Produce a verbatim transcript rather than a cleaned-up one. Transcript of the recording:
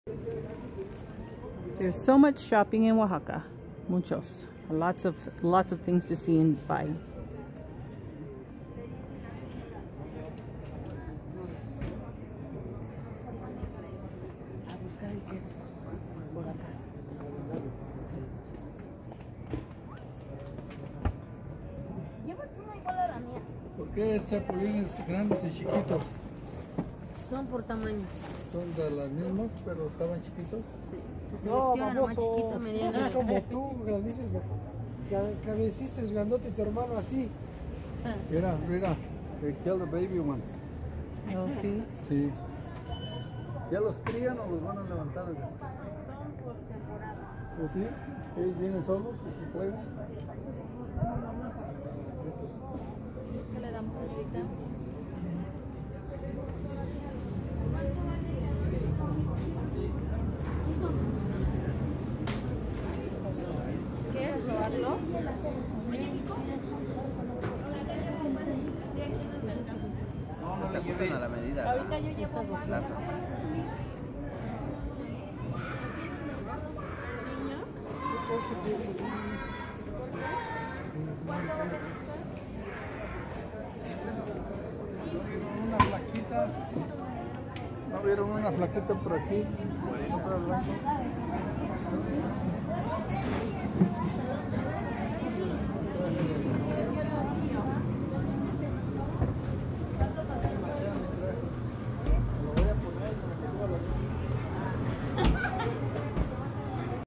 There's so much shopping in Oaxaca. Muchos. Lots of lots of things to see and buy. ¿Por qué chapulines grandes y chiquitos? Son por tamaño. Son de las mismas, pero estaban chiquitos. Sí. Se selecciona no, más chiquito, mediano. Es como tú, que dices que, que me hiciste grandote y tu hermano así. Mira, mira, they kill the baby ones. Oh, sí. Sí. ¿Ya los crían o los van a levantar? Son por temporada. ¿O sí? Ellos vienen solos y se juegan. ¿Qué le damos ahorita? ¿Quieres probarlo? No, no le lleven a la medida. Ahorita yo llevo Plaza. Una flaquita. ¿No vieron una flaquita por aquí? Otra blanca.